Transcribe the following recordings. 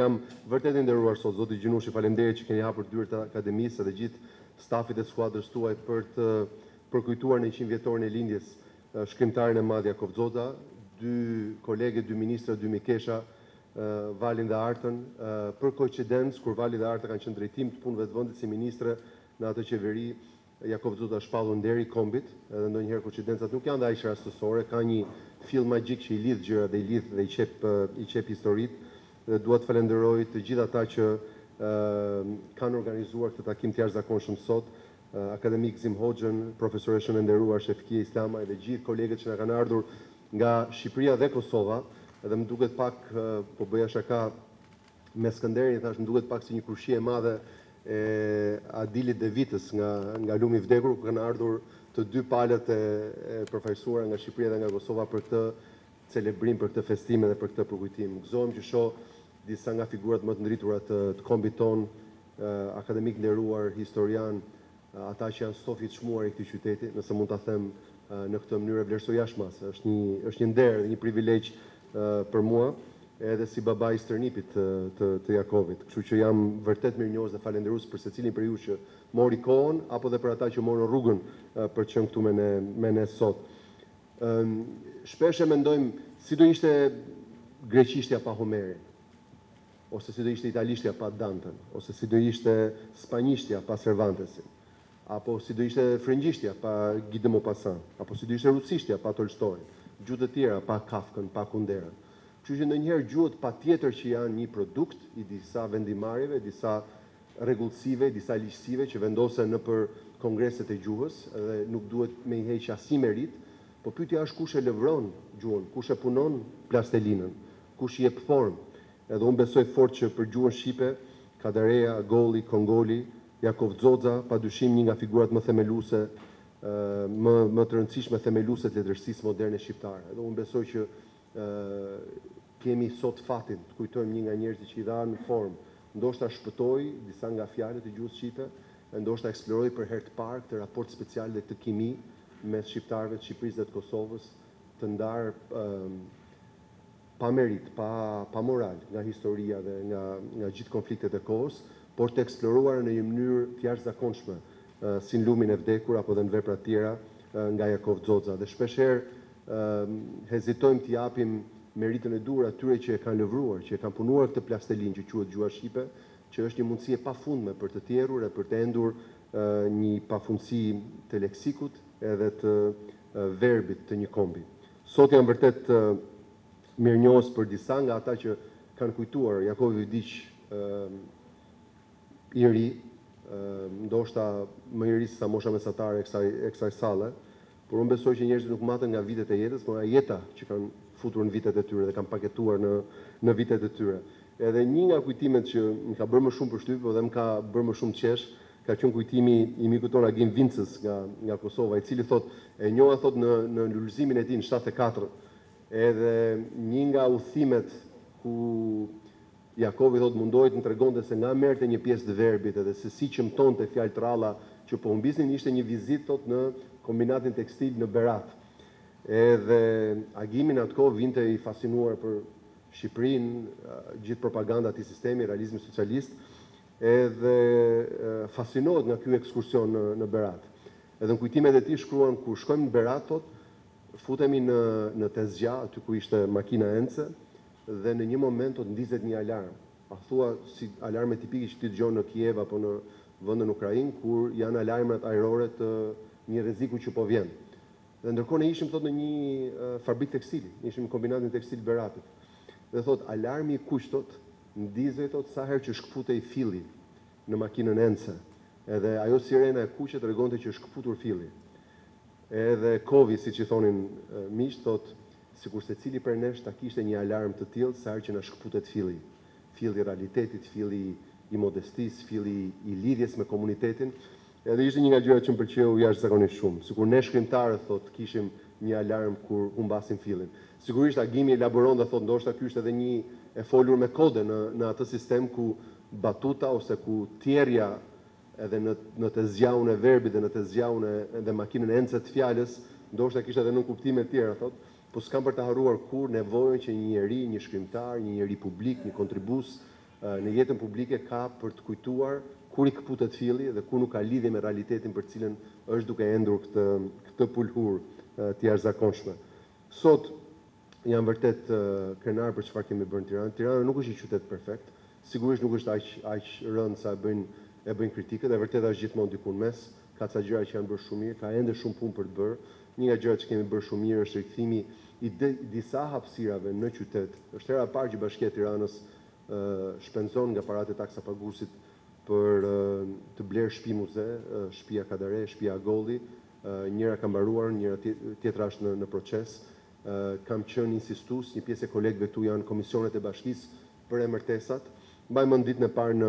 Jam vërtet i nderuar sot, zoti Gjinushi, faleminderit që keni hapur dyert e akademisë dhe gjithë stafit e skuadrës tuaj për të përkujtuar në 100 vjetorin e lindjes shkrimtarin e madh Jakov Xoxa, dy kolegë, dy ministra, dy mikesha, Valin dhe Artën, për koincidencë kur Vali dhe Arta kanë qenë drejtim të punëve të vendit si ministre në atë qeveri, Jakov Xoxa shpallur nderi i kombit, edhe ndonjëherë koincidencat nuk janë aq rastësore, ka një fill magjik që i lidh gjërat dhe i lidh dhe i qep historitë. Dhe dua të falenderoj të gjithë ata që kanë organizuar këtë takim të jashtëzakonshëm sot, akademik Gzim Hoxhën, profesoreshën e nderuar Shefkia Islama dhe gjithë kolegët që na kanë ardhur nga Shqipëria dhe Kosova, edhe më duket pak, po bëja shaka me Skënderin, thash më duket pak si një krushie e madhe e Adilit dhe Vitës nga lumi i vdekur, ku kanë ardhur të dy palët e përfaqësuara nga Shqipëria dhe nga Kosova për këtë celebrim, për këtë festime dhe për këtë përkujtim. Gëzohem që shoh disa nga figurat më të ndritura të kombit ton, akademik nderuar, historian, ata që janë stofi të çmuar i këtij qyteti, nëse mund ta them në këtë mënyrë, vlerësoj jashtëmase. Është një nder dhe një privilegj për mua, edhe si baba i stërnipit të Jakovit. Kështu që jam vërtet mirënjohës dhe falënderues për secilin prej jush që mori kohën, apo dhe për ata që morën rrugën për të qenë këtu me ne sot. Shpesh e mendojmë si do ishte greqishtja pa Homerin, ose si do ishte italishtja pa Danten, ose si do ishte spanjishtja pa Cervantesin, apo si do ishte frëngjishtja pa Guy de Maupassant, apo si do ishte rusishtja pa Tolstoj, gjuhët e tjera pa Kafkën, pa Kunderën. Kështu që ndonjëherë gjuhët patjetër që janë një produkt i disa vendimarrjeve, disa rregullsive, disa ligjësive që vendosen nëpër kongreset e gjuhës dhe nuk duhet me i heq asnjë merit, po pyetja është kush e lëvron gjuhën, kush e punon plastelinën, kush i jep formë. Edhe unë besoj fort që për gjuhën shqipe, Kadareja, Golli, Kongoli, Jakov Xoxa, padyshim një nga figurat më themeluese, më të rëndësishme themeluese të letërsisë moderne shqiptare. Edhe unë besoj që kemi sot fatin të kujtojmë një nga njerëzit që i dhanë formë, ndoshta shpëtoi disa nga fjalët e gjuhës shqipe, ndoshta eksploroi për herë të parë këtë raport special dhe të kimi mes shqiptarëve të Shqipërisë dhe të Kosovës, të ndarë pa merit, pa moral nga historia dhe nga gjithë konfliktet e kohës, por të eksploruar në një mënyrë të jashtëzakonshme, si në lumin e vdekur apo dhe në vepra të tjera nga Jakov Xoxa. Dhe shpeshherë hezitojmë të japim meritën e dur atyre që e kanë lëvruar, që e kanë punuar këtë plastelin që quhet gjuha shqipe, që është një mundësi e pafundme për të tjerur e për të endur një pafundësi të leksikut edhe të verbit të një kombi. Sot jam vërtet mirënjohës për disa nga ata që kanë kujtuar Jakovi Vdiq i ri, ndoshta më i ri se sa mosha mesatare e kësaj salle, por unë besoj që njerëzit nuk maten nga vitet e jetës, por nga jeta që kanë futur në vitet e tyre dhe kanë paketuar në vitet e tyre. Edhe një nga kujtimet që më ka bërë më shumë përshtypje dhe më ka bërë më shumë qesh, ka qenë kujtimi i mikut tonë Agim Vincës nga Kosova, i cili e njoha në lulëzimin e tij në 74, edhe një nga udhëtimet ku Jakovi mundoi të tregonte se nga merrte një pjesë të verbit edhe se si çmtonte fjalë të ralla që po humbisnin, ishte një vizitë në kombinatin tekstil në Berat. Edhe Agimin atkohë vinte i fascinuar për Shqipërinë, gjithë propaganda e sistemi realizmi socialist, edhe fascinohet nga ky ekskursion në Berat. Edhe në kujtimet e tij shkruan kur shkojmë në Berat, futemi në tezgja, aty ku ishte makina ence, dhe në një moment ndizet një alarm. Pa thua si alarme tipike që ti dëgjon në Kiev apo në vendin Ukrainë, kur janë alarmat ajrore të një rreziku që po vjen. Dhe ndërkohë ne ishim në një fabrik tekstili, ishim në kombinatin tekstil Beratit. Dhe alarmi i kuq ndizej sa herë që shkputej filli në makinën ence. Edhe ajo sirena e kuqe tregonte që është shkputur filli. Edhe kovi, siç i thonin miq, sikur secili për nesh ta kishte një alarm të tillë sa herë që na shkputet filli. Filli i realitetit, filli i modestisë, filli i lidhjes me komunitetin. Edhe ishte një nga gjërat që më pëlqeu jashtëzakonisht shumë. Sikur ne shkrimtarët kishim një alarm kur humbasim fillin. Sigurisht Agimi elaboron dhe ndoshta ky është edhe një e folur me kode në atë sistem ku batuta ose ku thjerrja edhe në të zgjaun e verbit dhe në të zgjaun e makinën ence të fjalës, ndoshta kishte edhe në kuptime të tjera, po s'kam për të harruar kur nevojën që një njeri, një shkrimtar, një njeri publik, një kontribues në jetën publike ka për të kujtuar kur i kputet filli dhe ku nuk ka lidhje me realitetin për cilën është duke endur këtë pulhur të jashtëzakonshme. Sot jam vërtet krenar për çfarë kemi bërë në Tiranë. Tirana nuk është një qytet perfekt, sigurisht nuk është aq rënd sa e bëjnë kritikët, e vërtet është gjithmonë diku në mes, ka ca gjëra që janë bërë shumë mirë, ka ende shumë punë për të bërë. Një nga gjërat që kemi bërë shumë mirë është rikthimi i disa hapësirave në qytet. Është hera e parë që Bashkia e Tiranës shpenzon nga paratë e taksapaguesit për të blerë shtëpi muze, shtëpia Kadare, shtëpia Agolli, njëra ka mbaruar, njëra tjetra është në proces. Kam qenë insistues, një pjesë e kolegëve këtu janë komisionet e bashkisë për emërtesat. Mbaj mend ditën e parë në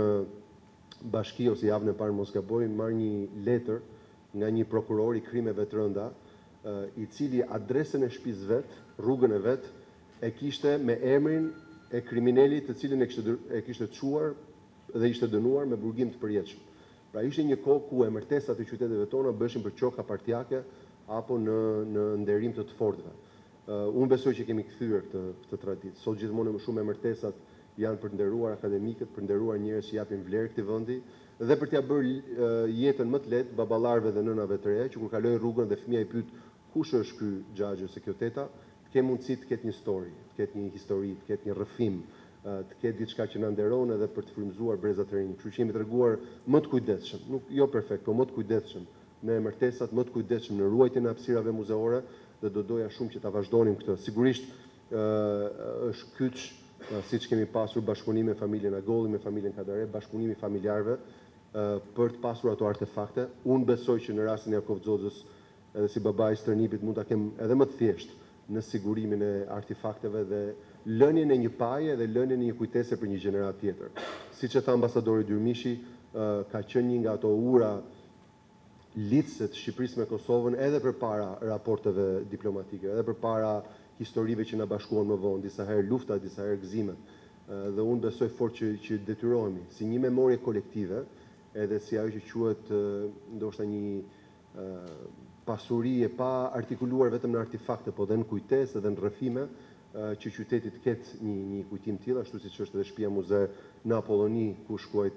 bashki ose javën e parë mos gaboj, marr një letër nga një prokuror i krimeve të rënda, i cili adresën e shtëpisë vet, rrugën e vet, e kishte me emrin e kriminalit të cilin e kishte çuar dhe ishte dënuar me burgim të përjetshëm. Pra ishte një kohë ku emërtesat e qyteteve tona bëshin për qoka partijake apo në nderim të fortëve. Unë besoj që kemi kthyer këtë traditë. Sot gjithmonë më shumë emërtesat janë për të nderuar akademikët, për të nderuar njerëz që japin vlerë këtij vendi dhe për t'ia bërë jetën më të lehtë baballarëve dhe nënave të reja që kur kalojnë rrugën dhe fëmia i pyet kush është ky xhaxhi ose kjo teta, të ketë mundësi të ketë një story, të ketë një histori, të ketë një rrëfim, të ketë diçka që na nderon edhe për të frymëzuar brezat e rinj. Kështu që jemi treguar më të kujdesshëm, nuk jo perfekt, por më të kujdesshëm në emërtesat, më të kujdesshëm në ruajtjen e hapësirave muzeore dhe do doja shumë që ta vazhdonim këtë. Sigurisht është kyç, siç kemi pasur bashkëpunime me familjen Agolli, me familjen Kadare, bashkëpunimi familjarëve për të pasur ato artefakte. Unë besoj që në rastin e Jakov Xoxhës, edhe si babai i stërnipit, mund ta kem edhe më të thjeshtë në sigurimin e artefakteve dhe lënien e një paje dhe lënien e një kujtese për një gjenerat tjetër. Siç e tha ambasadori Dyrmishi, ka qenë një nga ato ura lidhëse të Shqipërisë me Kosovën edhe përpara raporteve diplomatike, edhe përpara historive që na bashkuan më vonë, disa herë lufta, disa herë gëzimet. Dhe unë besoj fort që detyrohemi si një memorie kolektive, edhe si ajo që quhet ndoshta një pasuri e pa artikuluar vetëm në artefakte, po dhe në kujtesë dhe në rrëfime, që qyteti të ketë një kujtim të tillë, ashtu siç është edhe shtëpia muze në Apolloni ku shkruajt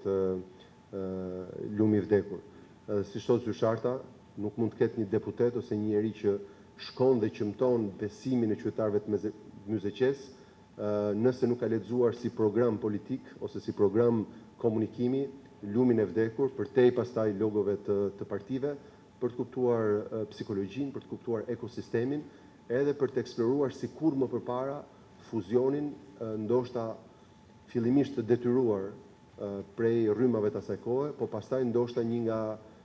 lumi i vdekur. Si thot zyrtarta, nuk mund të ketë një deputet ose një njerëz që shkon dhe qëmton besimin e qytetarëve të Myzeqes, nëse nuk ka lexuar si program politik ose si program komunikimi lumin e vdekur, përtej pastaj logove të partive, për të kuptuar psikologjinë, për të kuptuar ekosistemin, edhe për të eksploruar si kur më përpara fuzionin, ndoshta fillimisht të detyruar prej rrymave të asaj kohe, po pastaj ndoshta një nga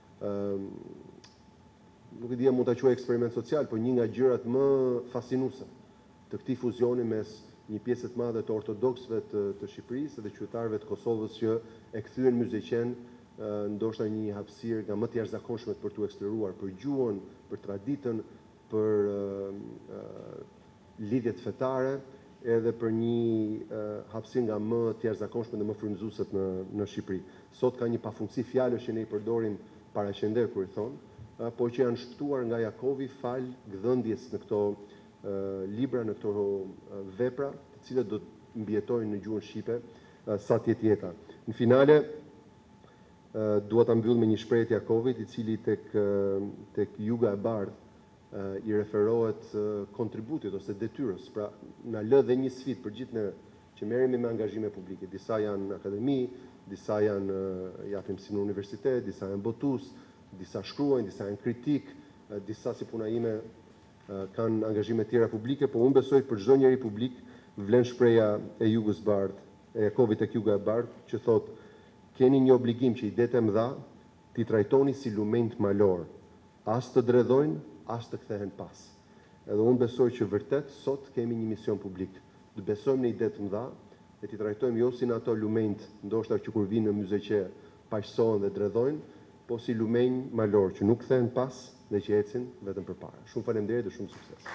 nuk e di mund ta quaj eksperiment social, por një nga gjërat më fascinuese të këtij fuzioni mes një pjesë të madhe të ortodoksëve të Shqipërisë dhe qytetarëve të Kosovës që e kthyen Myzeqen ndoshta një hapësirë nga më të jashtëzakonshmet për t'u eksploruar, për gjuhën, për traditën, për lidhjet fetare, edhe për një hapësirë nga më të jashtëzakonshmet dhe më frymëzuese në Shqipëri. Sot ka një pafundësi fjalësh që ne i përdorim paraqender kur i thon, po që janë shpëtuar nga Jakovi fal gdhëndjes në këto libra, në këto vepra, të cilat do të mbijetojnë në gjuhën shqipe sa të jetë jeta. Në finale dua ta mbyll me një shprehje të Jakovit, i cili tek Juga e Bardhë i referohet kontributit ose detyrës. Pra, na lë dhe një sfidë për gjithë ne që merremi me angazhime publike. Disa janë në akademi, disa janë japim si në universitet, disa janë botus, disa shkruajnë, disa janë kritik, disa si puna ime kanë angazhime tjera publike, po unë besoj për çdo njeri publik vlen shpreha e Jugës Bardhë, e Jakovit tek Juga e Bardhë, që thotë: keni një obligim që i detë e mëdha, t'i trajtoni si lumenjt malor, as të dredhojnë, as të kthehen pas. Edhe unë besoj që vërtet sot kemi një mision publik, të besojmë në ide të mëdha, e t'i trajtojmë jo si në ato lumenjt, ndoshta që kur vinë në Myzeqe paqësohen dhe dredhojnë, po si lumenj malor që nuk kthehen pas dhe që ecin vetëm përpara. Shumë faleminderit dhe shumë sukses.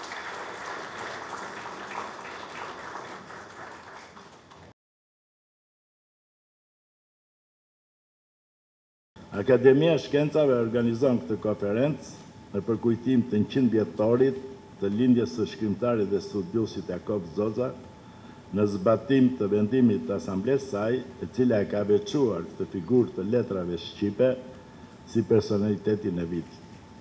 Akademia e Shkencave organizon këtë konferencë në përkujtim të 100 vjetorit të lindjes së shkrimtarit dhe studiusit Jakov Xoxa në zbatim të vendimit të asamblesë saj, e cila e ka veçuar këtë figurë të letrave shqipe si personalitetin e vitit.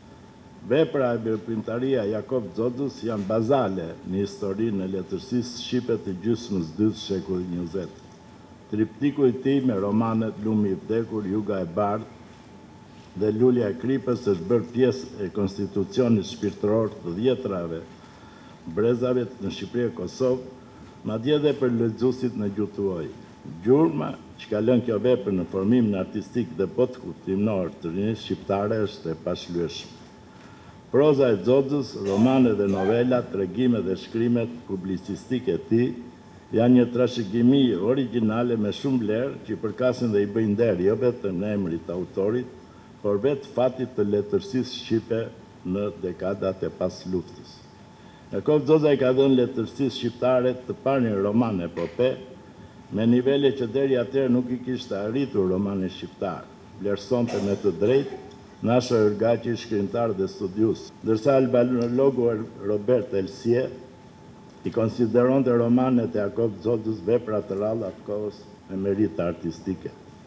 Vepra e veprimtaria Jakob Xhoxhës janë bazale në historinë e letërsisë shqipe të gjysmës dytë shekullit 20. Triptiku i tij me romanet Lumi i vdekur, Juga e bardhë dhe Lulja e kripës është bërë pjesë e konstitucionit shpirtëror të dhjetrave brezave në Shqipëri e Kosovë, madje edhe për lexuesit në gjuhë tuaj. Gjurma që ka lënë kjo vepër në formimin artistik dhe kuptimor të rinisë shqiptare është e pashlyeshme. Proza e Xhoxhës, romanet dhe novelat, tregimet dhe shkrimet publicistike e tij janë një trashëgimi origjinale me shumë vlerë që i përkasin dhe i bëjnë nder jo vetëm emrit të autorit, por vetë fatit të letërsisë shqipe në dekadat e pas luftës. Jakob Xhoxha i ka dhënë letërsisë shqiptare të parë një roman epope, me nivele që deri atëherë nuk i kishte arritur romani shqiptar. Vlerësonte me të drejtë Nasha Yrgaqi, shkrimtar dhe studius, ndërsa albanologu Robert Elsie i konsideronte romanet e Jakob Xhoxhës vepra të ralla të kohës me meritë artistike.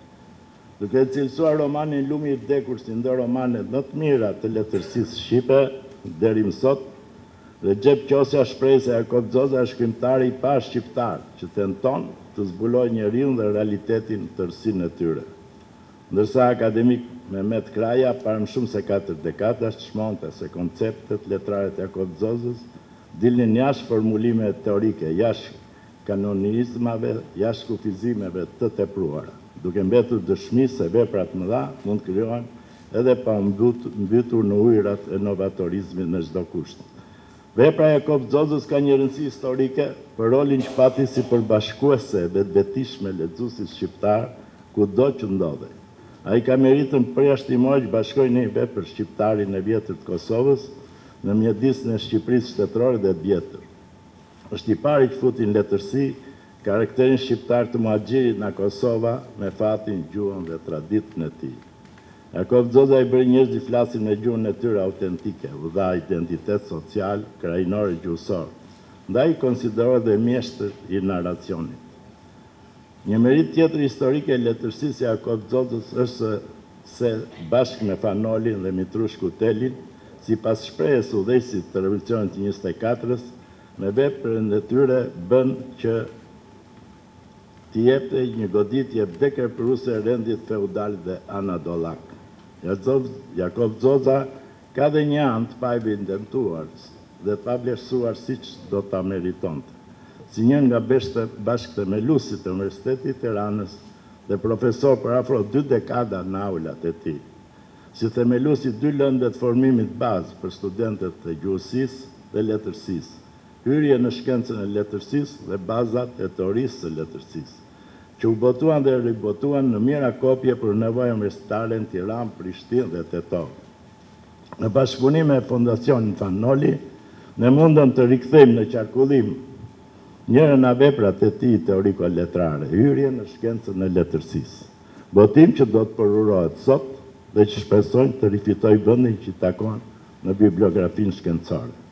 Duke cilësuar romanin Lumi i vdekur si ndër romanet më të mira të letërsisë shqipe deri më sot, Recep Qosja shpreh se Jakob Xhoxha është shkrimtari i parë shqiptar që tenton të zbulojë njeriun dhe realitetin në tërësinë e tyre. Ndërsa akademik Mehmet Kraja, para më shumë se 4 dekada, shmonte se konceptet letrare të Jakob Xhoxhës dilnin jashtë formulime teorike, jashtë kanonizmave, jashtë kufizimeve të tepruara, duke mbetur dëshmi se veprat mëdha mund krijohen edhe pa mbytur në ujërat e novatorizmit në çdo kusht. Vepra e Jakob Xhoxhës ka një rëndësi historike për rolin që pati si përbashkuese vetvetishme lexuesit shqiptar kudo që ndodhej. Ai ka meritën përjashtimor që bashkoi një vepër shqiptarin e vjetër të Kosovës në mjedisën e Shqipërisë shtetërore dhe të vjetër. Është i pari që futi në letërsi karakterin shqiptar të muhaxhirit nga Kosova me fatin, gjuhën dhe traditën e tij. Jakob Xhoxha i bëri njerëz që flasin me gjuhën e tyre autentike, u dha identitet social, krajinor e gjuhësor. Ndaj konsiderohet dhe mjeshtër i narracionit. Një merit tjetër historike e letërsisë e Jakob Xhoxhës është se bashkë me Fanolin dhe Mitrush Kutelin, si pas shprehjes udhëheqësit të revolucionit të 24-s, me veprën e tyre bën që t'i jepte një goditje vdekërpëruese rendit feudal dhe anadolak. Jakob Xhoxha ka dhe një anë të pa evidentuar dhe të pa vlerësuar siç do ta meritonte. Si një nga bashkët e melusit të Universitetit të Tiranës dhe profesor për afro 2 dekada në aulat e tij. Si themelusi 2 lëndet formimit bazë për studentët e gjuhësisë dhe letërsisë, hyrje në shkencën e letërsisë dhe bazat e teorisë së letërsisë, që u botuan dhe ribotuan në mira kopje për nevojë universitare në Tiranë, Prishtinë dhe Tetov. Në bashkëpunim me Fondacionin Fanoli, ne mundëm të rikthejmë në qarkullim njërën nga veprat e tij teoriko-letrare, hyrje në shkencën e letërsisë. Botim që do të përurohet sot dhe që shpresojnë të rifitoj vendin që i takon në bibliografinë shkencore.